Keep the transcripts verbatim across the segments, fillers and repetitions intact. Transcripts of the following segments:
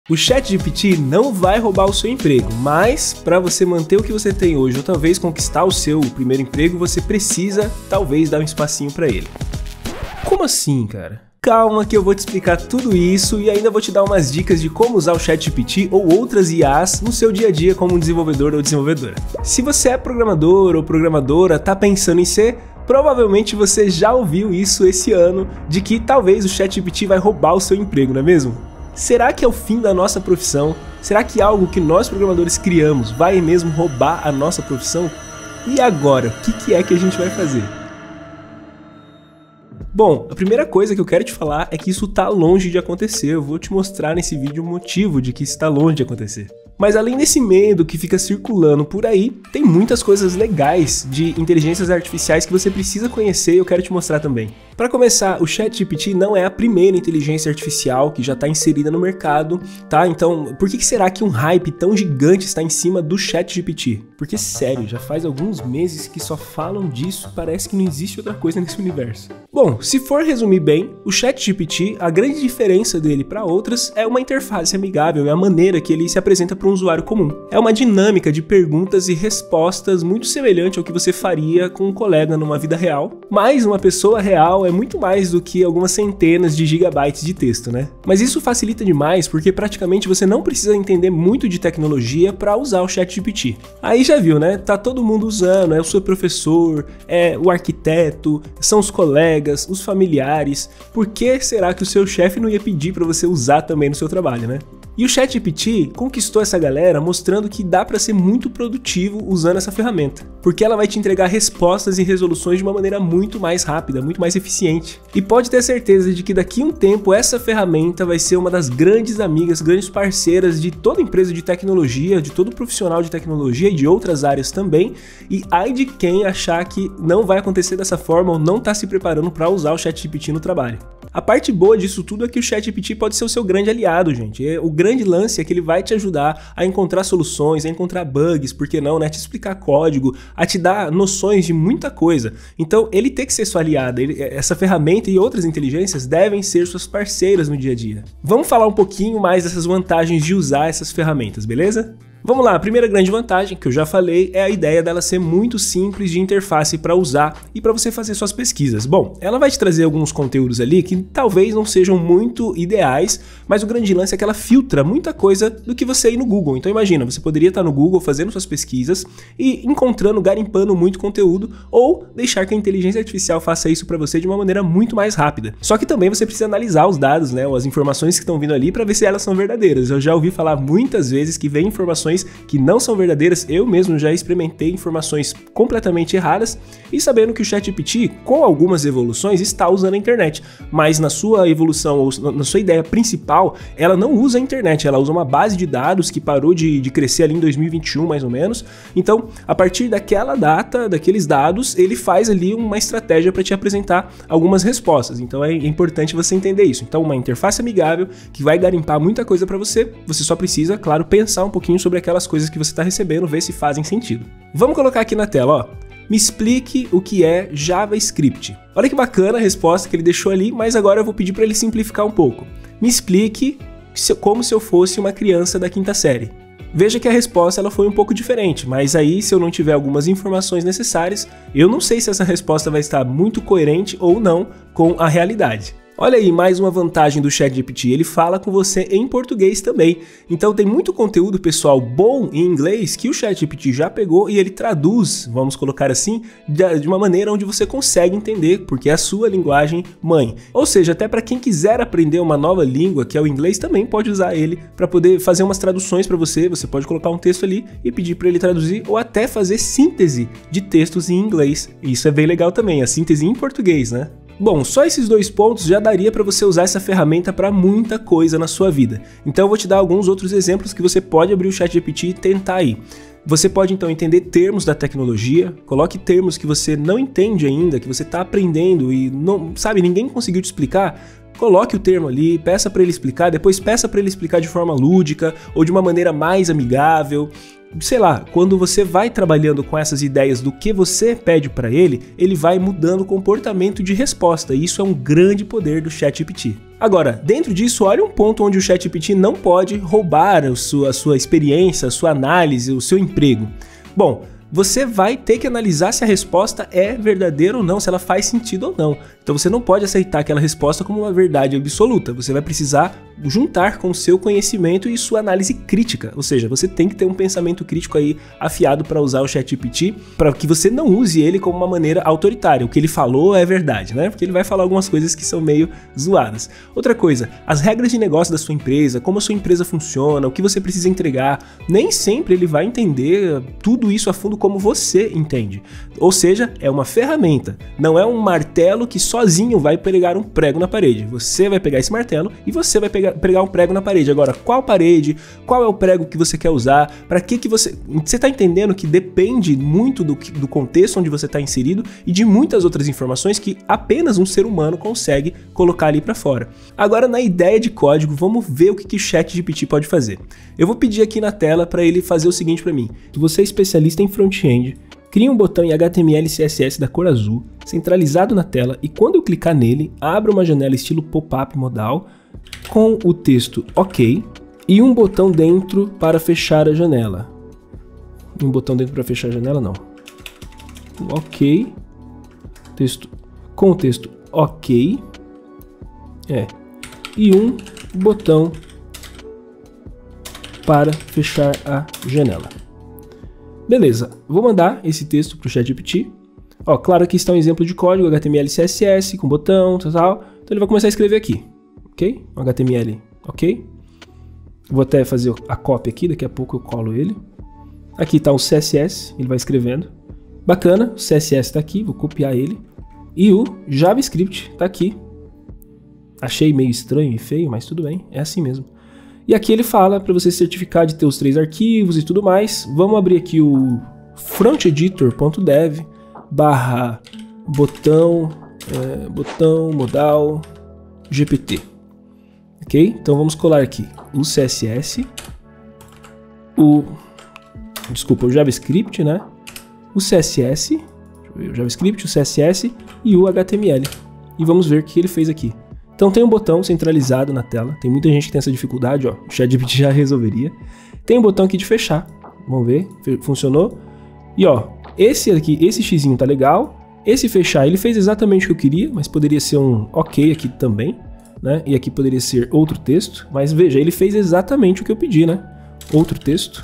O ChatGPT não vai roubar o seu emprego, mas para você manter o que você tem hoje ou talvez conquistar o seu primeiro emprego, você precisa talvez dar um espacinho para ele. Como assim, cara? Calma que eu vou te explicar tudo isso e ainda vou te dar umas dicas de como usar o ChatGPT ou outras I As no seu dia a dia como um desenvolvedor ou desenvolvedora. Se você é programador ou programadora, tá pensando em ser, provavelmente você já ouviu isso esse ano, de que talvez o ChatGPT vai roubar o seu emprego, não é mesmo? Será que é o fim da nossa profissão? Será que algo que nós programadores criamos vai mesmo roubar a nossa profissão? E agora, o que, que é que a gente vai fazer? Bom, a primeira coisa que eu quero te falar é que isso está longe de acontecer. Eu vou te mostrar nesse vídeo o motivo de que isso está longe de acontecer. Mas além desse medo que fica circulando por aí, tem muitas coisas legais de inteligências artificiais que você precisa conhecer e eu quero te mostrar também. Para começar, o ChatGPT não é a primeira inteligência artificial que já está inserida no mercado, tá? Então, por que será que um hype tão gigante está em cima do ChatGPT? Porque, sério, já faz alguns meses que só falam disso, parece que não existe outra coisa nesse universo. Bom, se for resumir bem, o ChatGPT, a grande diferença dele para outras é uma interface amigável, é a maneira que ele se apresenta para um usuário comum. É uma dinâmica de perguntas e respostas muito semelhante ao que você faria com um colega numa vida real, mas uma pessoa real é muito mais do que algumas centenas de gigabytes de texto, né? Mas isso facilita demais porque praticamente você não precisa entender muito de tecnologia para usar o ChatGPT. Aí já viu, né? Tá todo mundo usando, é o seu professor, é o arquiteto, são os colegas, os familiares. Por que será que o seu chefe não ia pedir para você usar também no seu trabalho, né? E o ChatGPT conquistou essa galera mostrando que dá para ser muito produtivo usando essa ferramenta, porque ela vai te entregar respostas e resoluções de uma maneira muito mais rápida, muito mais eficiente. E pode ter certeza de que daqui a um tempo essa ferramenta vai ser uma das grandes amigas, grandes parceiras de toda empresa de tecnologia, de todo profissional de tecnologia e de outras áreas também. E ai de quem achar que não vai acontecer dessa forma ou não está se preparando para usar o ChatGPT no trabalho. A parte boa disso tudo é que o ChatGPT pode ser o seu grande aliado, gente. O grande lance é que ele vai te ajudar a encontrar soluções, a encontrar bugs, por que não, né? A te explicar código, a te dar noções de muita coisa. Então, ele tem que ser sua aliada. Ele, essa ferramenta e outras inteligências devem ser suas parceiras no dia a dia. Vamos falar um pouquinho mais dessas vantagens de usar essas ferramentas, beleza? Vamos lá, a primeira grande vantagem, que eu já falei, é a ideia dela ser muito simples de interface para usar e para você fazer suas pesquisas. Bom, ela vai te trazer alguns conteúdos ali que talvez não sejam muito ideais, mas o grande lance é que ela filtra muita coisa do que você ir no Google. Então imagina, você poderia estar no Google fazendo suas pesquisas e encontrando, garimpando muito conteúdo, ou deixar que a inteligência artificial faça isso para você de uma maneira muito mais rápida. Só que também você precisa analisar os dados, né, ou as informações que estão vindo ali para ver se elas são verdadeiras. Eu já ouvi falar muitas vezes que vem informações que não são verdadeiras, eu mesmo já experimentei informações completamente erradas e sabendo que o ChatGPT, com algumas evoluções, está usando a internet, mas na sua evolução ou na sua ideia principal, ela não usa a internet, ela usa uma base de dados que parou de, de crescer ali em dois mil e vinte e um mais ou menos. Então, a partir daquela data, daqueles dados, ele faz ali uma estratégia para te apresentar algumas respostas. Então é importante você entender isso. Então, uma interface amigável que vai garimpar muita coisa para você, você só precisa, claro, pensar um pouquinho sobre aquelas coisas que você está recebendo, ver se fazem sentido. Vamos colocar aqui na tela, ó. Me explique o que é JavaScript. Olha que bacana a resposta que ele deixou ali, mas agora eu vou pedir para ele simplificar um pouco. Me explique como se eu fosse uma criança da quinta série. Veja que a resposta ela foi um pouco diferente, mas aí se eu não tiver algumas informações necessárias, eu não sei se essa resposta vai estar muito coerente ou não com a realidade. Olha aí, mais uma vantagem do ChatGPT, ele fala com você em português também. Então tem muito conteúdo, pessoal, bom em inglês que o ChatGPT já pegou e ele traduz, vamos colocar assim, de uma maneira onde você consegue entender, porque é a sua linguagem mãe. Ou seja, até para quem quiser aprender uma nova língua, que é o inglês, também pode usar ele para poder fazer umas traduções para você. Você pode colocar um texto ali e pedir para ele traduzir ou até fazer síntese de textos em inglês. Isso é bem legal também, a síntese em português, né? Bom, só esses dois pontos já daria para você usar essa ferramenta para muita coisa na sua vida. Então eu vou te dar alguns outros exemplos que você pode abrir o ChatGPT e tentar aí. Você pode então entender termos da tecnologia, coloque termos que você não entende ainda, que você está aprendendo e não, sabe, ninguém conseguiu te explicar. Coloque o termo ali, peça para ele explicar, depois peça para ele explicar de forma lúdica ou de uma maneira mais amigável. sei lá, quando você vai trabalhando com essas ideias do que você pede para ele, ele vai mudando o comportamento de resposta, e isso é um grande poder do ChatGPT. Agora, dentro disso, olha um ponto onde o ChatGPT não pode roubar a sua, a sua experiência, a sua análise, o seu emprego. Bom, você vai ter que analisar se a resposta é verdadeira ou não, se ela faz sentido ou não. Então você não pode aceitar aquela resposta como uma verdade absoluta, você vai precisar juntar com o seu conhecimento e sua análise crítica, ou seja, você tem que ter um pensamento crítico aí afiado para usar o ChatGPT, para que você não use ele como uma maneira autoritária, o que ele falou é verdade, né? Porque ele vai falar algumas coisas que são meio zoadas. Outra coisa, as regras de negócio da sua empresa, como a sua empresa funciona, o que você precisa entregar, nem sempre ele vai entender tudo isso a fundo como você entende. Ou seja, é uma ferramenta, não é um martelo que sozinho vai pregar um prego na parede. Você vai pegar esse martelo e você vai pegar, pregar um prego na parede. Agora, qual parede? Qual é o prego que você quer usar? Para que que você... Você está entendendo que depende muito do, do contexto onde você está inserido e de muitas outras informações que apenas um ser humano consegue colocar ali para fora. Agora, na ideia de código, vamos ver o que, que o ChatGPT pode fazer. Eu vou pedir aqui na tela para ele fazer o seguinte para mim. Se você é especialista em front-end, crie um botão em H T M L e C S S da cor azul, centralizado na tela, e quando eu clicar nele, abra uma janela estilo pop-up modal, com o texto OK, e um botão dentro para fechar a janela. Um botão dentro para fechar a janela, não. OK, texto, com o texto OK, é, e um botão para fechar a janela. Beleza, vou mandar esse texto para o ChatGPT. Ó, claro que está um exemplo de código H T M L e C S S com botão, tal, tal. Então ele vai começar a escrever aqui, ok? H T M L, ok? Vou até fazer a cópia aqui, daqui a pouco eu colo ele. Aqui está o C S S, ele vai escrevendo. Bacana, o C S S está aqui, vou copiar ele. E o JavaScript está aqui. Achei meio estranho e feio, mas tudo bem, é assim mesmo. E aqui ele fala para você certificar de ter os três arquivos e tudo mais. Vamos abrir aqui o fronteditor.dev barra botão, é, botão modal G P T. Ok? Então vamos colar aqui o C S S, o, desculpa, o JavaScript, né? O C S S, deixa eu ver, o JavaScript, o C S S e o H T M L. E vamos ver o que ele fez aqui. Então tem um botão centralizado na tela, tem muita gente que tem essa dificuldade, ó, o ChatGPT já resolveria. Tem um botão aqui de fechar, vamos ver, funcionou. E ó, esse aqui, esse xizinho tá legal, esse fechar ele fez exatamente o que eu queria, mas poderia ser um OK aqui também, né? E aqui poderia ser outro texto, mas veja, ele fez exatamente o que eu pedi, né? Outro texto.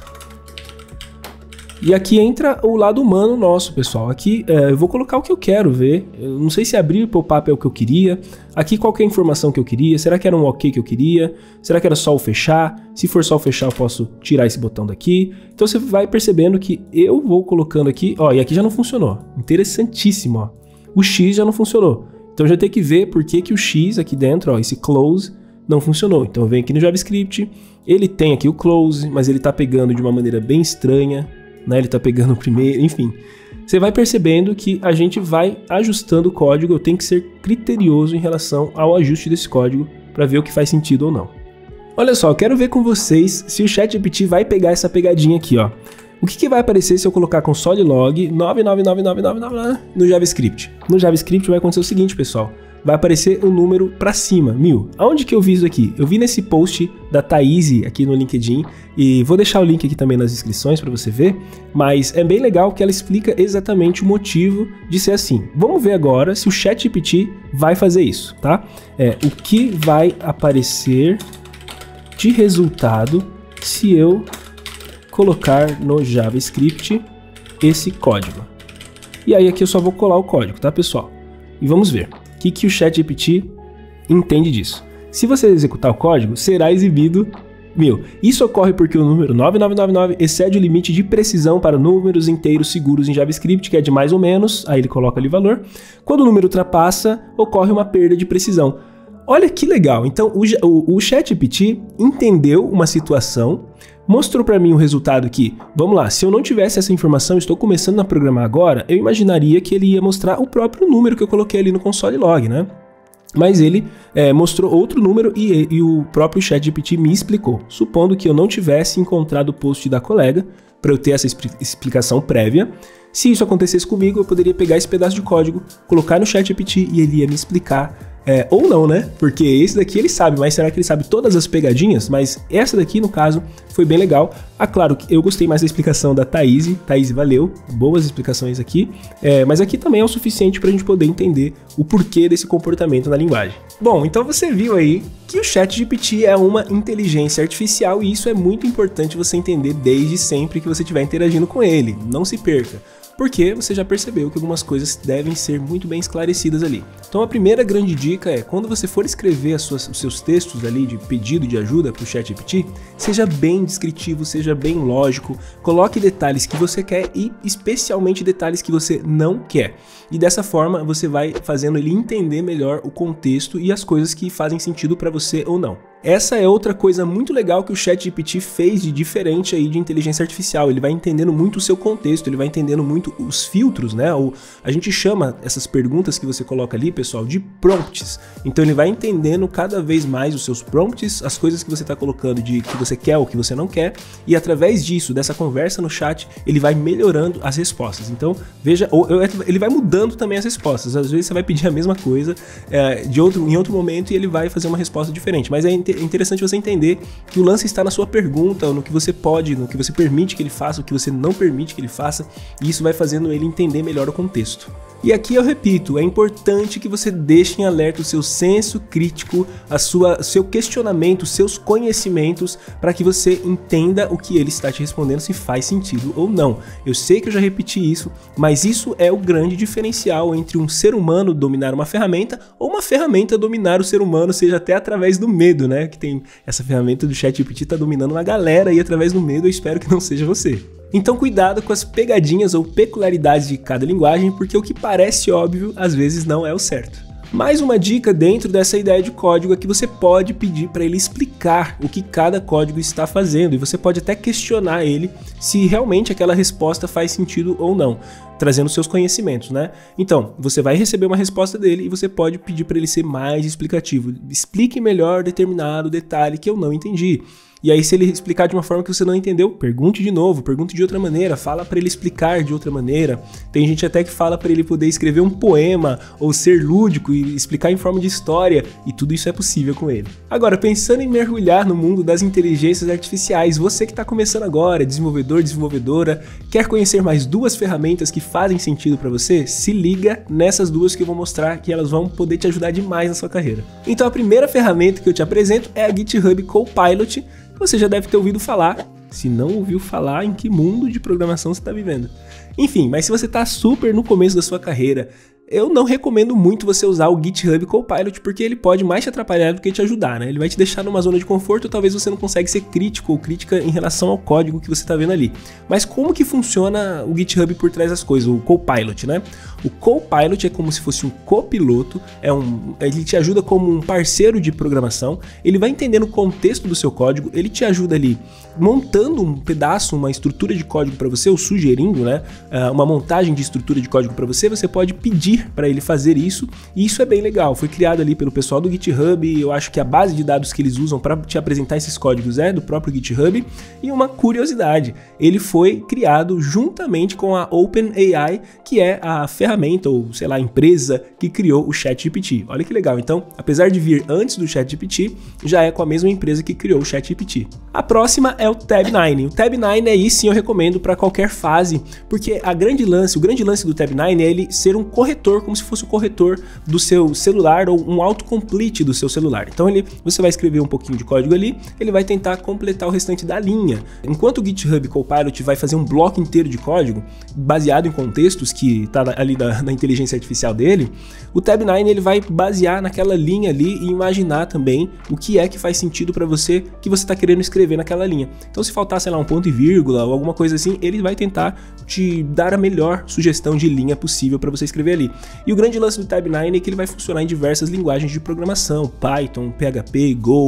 E aqui entra o lado humano nosso, pessoal. Aqui é, eu vou colocar o que eu quero ver. Eu não sei se abrir pop-up é o que eu queria. Aqui qual que é a informação que eu queria. Será que era um OK que eu queria? Será que era só o fechar? Se for só o fechar, eu posso tirar esse botão daqui. Então você vai percebendo que eu vou colocando aqui. Ó, e aqui já não funcionou. Interessantíssimo, ó. O X já não funcionou. Então já tem que ver por que, que o X aqui dentro, ó, esse close, não funcionou. Então eu venho aqui no JavaScript. Ele tem aqui o close, mas ele tá pegando de uma maneira bem estranha. Né, ele tá pegando o primeiro, enfim. Você vai percebendo que a gente vai ajustando o código, eu tenho que ser criterioso em relação ao ajuste desse código para ver o que faz sentido ou não. Olha só, eu quero ver com vocês se o ChatGPT vai pegar essa pegadinha aqui, ó. O que, que vai aparecer se eu colocar console log nove nove nove nove nove nove no JavaScript? No JavaScript vai acontecer o seguinte, pessoal. Vai aparecer um número para cima, mil. Aonde que eu vi isso aqui? Eu vi nesse post da Thaís aqui no LinkedIn e vou deixar o link aqui também nas inscrições para você ver, mas é bem legal que ela explica exatamente o motivo de ser assim. Vamos ver agora se o ChatGPT vai fazer isso, tá? É, o que vai aparecer de resultado se eu colocar no JavaScript esse código. E aí aqui eu só vou colar o código, tá, pessoal? E vamos ver. O que, que o ChatGPT entende disso? Se você executar o código, será exibido mil. Isso ocorre porque o número nove nove nove nove excede o limite de precisão para números inteiros seguros em JavaScript, que é de mais ou menos, aí ele coloca ali valor. Quando o número ultrapassa, ocorre uma perda de precisão. Olha que legal, então o, o, o ChatGPT entendeu uma situação, mostrou para mim o resultado que, vamos lá, se eu não tivesse essa informação, estou começando a programar agora, eu imaginaria que ele ia mostrar o próprio número que eu coloquei ali no console log, né? Mas ele é, mostrou outro número e, e o próprio ChatGPT me explicou, supondo que eu não tivesse encontrado o post da colega, para eu ter essa explicação prévia. Se isso acontecesse comigo, eu poderia pegar esse pedaço de código, colocar no ChatGPT e ele ia me explicar, é, ou não, né? Porque esse daqui ele sabe, mas será que ele sabe todas as pegadinhas? Mas essa daqui, no caso, foi bem legal. Ah, claro que eu gostei mais da explicação da Thaís. Thaís, valeu, boas explicações aqui. É, mas aqui também é o suficiente para a gente poder entender o porquê desse comportamento na linguagem. Bom, então você viu aí que o ChatGPT é uma inteligência artificial e isso é muito importante você entender desde sempre que você estiver interagindo com ele. Não se perca, porque você já percebeu que algumas coisas devem ser muito bem esclarecidas ali. Então a primeira grande dica é, quando você for escrever as suas, os seus textos ali de pedido de ajuda para o ChatGPT, seja bem descritivo, seja bem lógico, coloque detalhes que você quer e especialmente detalhes que você não quer. E dessa forma você vai fazendo ele entender melhor o contexto e as coisas que fazem sentido para você ou não. Essa é outra coisa muito legal que o ChatGPT fez de diferente aí de inteligência artificial. Ele vai entendendo muito o seu contexto, ele vai entendendo muito os filtros, né? O, a gente chama essas perguntas que você coloca ali, pessoal, de prompts. Então ele vai entendendo cada vez mais os seus prompts, as coisas que você está colocando de que você quer ou que você não quer, e através disso, dessa conversa no chat, ele vai melhorando as respostas. Então, veja, ou, ele vai mudando também as respostas. Às vezes você vai pedir a mesma coisa é, de outro, em outro momento e ele vai fazer uma resposta diferente, mas é interessante você entender que o lance está na sua pergunta, no que você pode, no que você permite que ele faça, o que você não permite que ele faça, e isso vai fazendo ele entender melhor o contexto. E aqui eu repito, é importante que você deixe em alerta o seu senso crítico, a sua, seu questionamento, os seus conhecimentos, para que você entenda o que ele está te respondendo, se faz sentido ou não. Eu sei que eu já repeti isso, mas isso é o grande diferencial entre um ser humano dominar uma ferramenta ou uma ferramenta dominar o ser humano, seja até através do medo, né? Que tem essa ferramenta do ChatGPT está dominando uma galera aí através do medo, eu espero que não seja você. Então cuidado com as pegadinhas ou peculiaridades de cada linguagem, porque o que parece óbvio, às vezes não é o certo. Mais uma dica dentro dessa ideia de código é que você pode pedir para ele explicar o que cada código está fazendo, e você pode até questionar ele se realmente aquela resposta faz sentido ou não, trazendo seus conhecimentos, né? Então, você vai receber uma resposta dele e você pode pedir para ele ser mais explicativo. Explique melhor determinado detalhe que eu não entendi. E aí, se ele explicar de uma forma que você não entendeu, pergunte de novo, pergunte de outra maneira, fala para ele explicar de outra maneira. Tem gente até que fala para ele poder escrever um poema ou ser lúdico e explicar em forma de história, e tudo isso é possível com ele. Agora, pensando em mergulhar no mundo das inteligências artificiais, você que está começando agora, desenvolvedor, desenvolvedora, quer conhecer mais duas ferramentas que fazem sentido para você? Se liga nessas duas que eu vou mostrar, que elas vão poder te ajudar demais na sua carreira. Então, a primeira ferramenta que eu te apresento é a GitHub Copilot. Você já deve ter ouvido falar. Se não ouviu falar, em que mundo de programação você está vivendo? Enfim, mas se você está super no começo da sua carreira, eu não recomendo muito você usar o GitHub Copilot, porque ele pode mais te atrapalhar do que te ajudar, né? Ele vai te deixar numa zona de conforto, talvez você não consiga ser crítico ou crítica em relação ao código que você está vendo ali. Mas como que funciona o GitHub por trás das coisas, o Copilot, né? O Copilot é como se fosse um copiloto, é um, ele te ajuda como um parceiro de programação, ele vai entendendo o contexto do seu código, ele te ajuda ali montando um pedaço, uma estrutura de código para você, ou sugerindo, né, uma montagem de estrutura de código para você. Você pode pedir para ele fazer isso, e isso é bem legal. Foi criado ali pelo pessoal do GitHub, eu acho que a base de dados que eles usam para te apresentar esses códigos é do próprio GitHub. E uma curiosidade, ele foi criado juntamente com a OpenAI, que é a ferramenta ou, sei lá, a empresa que criou o ChatGPT. Olha que legal. Então, apesar de vir antes do ChatGPT, já é com a mesma empresa que criou o ChatGPT. A próxima é o Tab nine. O Tab nine aí sim eu recomendo para qualquer fase, porque a grande lance, o grande lance do Tab nine é ele ser um corretor, como se fosse o corretor do seu celular ou um autocomplete do seu celular. Então ele, você vai escrever um pouquinho de código ali, ele vai tentar completar o restante da linha. Enquanto o GitHub Copilot vai fazer um bloco inteiro de código baseado em contextos que está ali da, na inteligência artificial dele, o Tab nine ele vai basear naquela linha ali e imaginar também o que é que faz sentido para você, que você está querendo escrever naquela linha. Então se faltar, sei lá, um ponto e vírgula ou alguma coisa assim, ele vai tentar te dar a melhor sugestão de linha possível para você escrever ali. E o grande lance do Tab nine é que ele vai funcionar em diversas linguagens de programação, Python, P H P, Go.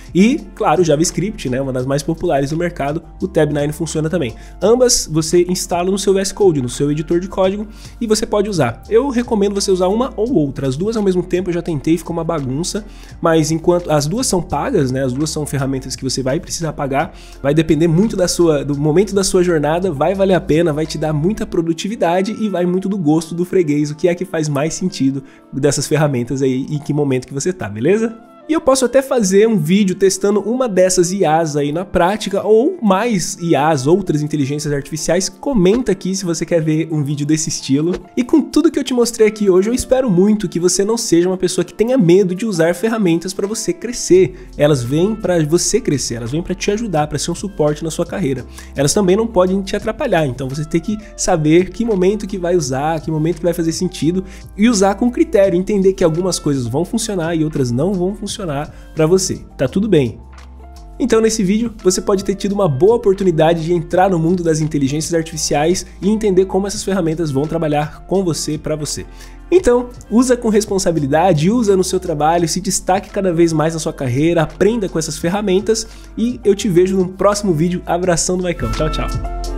E, claro, JavaScript, né, uma das mais populares no mercado, o Tab nove funciona também. Ambas você instala no seu V S Code, no seu editor de código, e você pode usar. Eu recomendo você usar uma ou outra, as duas ao mesmo tempo eu já tentei, ficou uma bagunça, mas enquanto as duas são pagas, né, as duas são ferramentas que você vai precisar pagar, vai depender muito da sua, do momento da sua jornada, vai valer a pena, vai te dar muita produtividade e vai muito do gosto do freguês, o que é que faz mais sentido dessas ferramentas aí e em que momento que você tá, beleza? E eu posso até fazer um vídeo testando uma dessas I As aí na prática, ou mais I As, outras inteligências artificiais. Comenta aqui se você quer ver um vídeo desse estilo. E com tudo que eu te mostrei aqui hoje, eu espero muito que você não seja uma pessoa que tenha medo de usar ferramentas para você crescer. Elas vêm para você crescer, elas vêm para te ajudar, para ser um suporte na sua carreira. Elas também não podem te atrapalhar, então você tem que saber que momento que vai usar, que momento que vai fazer sentido e usar com critério, entender que algumas coisas vão funcionar e outras não vão funcionar para você, tá tudo bem. Então nesse vídeo você pode ter tido uma boa oportunidade de entrar no mundo das inteligências artificiais e entender como essas ferramentas vão trabalhar com você, para você. Então, usa com responsabilidade, usa no seu trabalho, se destaque cada vez mais na sua carreira, aprenda com essas ferramentas e eu te vejo no próximo vídeo. Abração do Maicão, tchau, tchau.